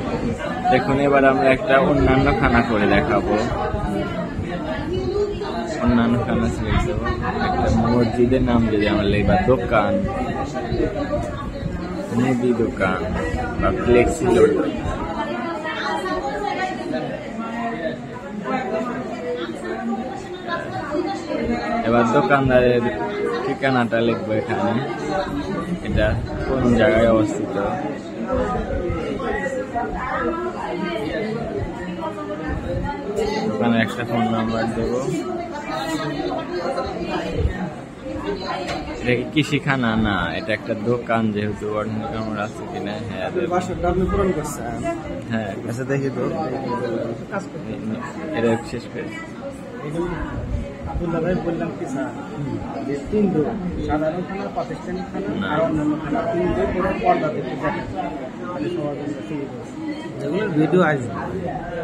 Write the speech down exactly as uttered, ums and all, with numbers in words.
দেখুন এবার আমরা একটা অন্যান্য খানা করে দেখাবো। অন্যান্য খানা সিলেক্ট দেবো। একটা মসজিদের নাম যদি আমরা লিখবা দোকান, মুদি দোকান বা ফ্লেক্সি লোড। এবার দোকানদারের ঠিকানাটা লিখবো এখানে, এটা কোন জায়গায় অবস্থিত। দোকানের একটা ফোন নাম্বার দেবো। এটা কি কৃষিখানা না, এটা একটা দোকান, যেহেতু আমরা আছে কিনা। হ্যাঁ হ্যাঁ আচ্ছা দেখি তো, এটা শেষ করে বললাম কি স্যার যে তিন দো সাধারণ খানা, পাকিস্তানি খানা আর অন্যান্য খানা তিন দো করে পর্দা দেখতে দেখেন, তাহলে সবার জন্য সুবিধা। ভিডিও আসবে।